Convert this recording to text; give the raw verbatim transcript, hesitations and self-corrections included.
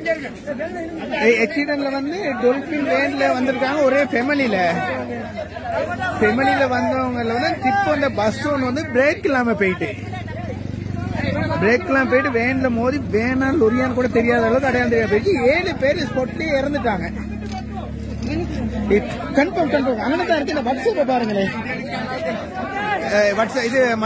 ஆக்சிடென்ட்ல வந்து டொல்பின் வேன்ல வந்திருக்காங்க ஒரே ஃபேமிலியில ஃபேமிலியில வந்தவங்க வந்து டிப் அந்த பஸ் ஒன்று வந்து பிரேக் இல்லாம போயிட்டு பிரேக் எல்லாம் போயிட்டு வேன்ல மோதி வேனா லொரியான்னு கூட தெரியாத அளவுக்கு அடையாளம் தெரியாத போயிட்டு ஏழு பேர் ஸ்பாட்லயே இறந்துட்டாங்க. கன்ஃபார்ம் கன்ஃபார்ம் அங்கே தான் இருக்கு. இந்த வாட்ஸ்அப்பை பாருங்களேன். வாட்ஸ்அப் இது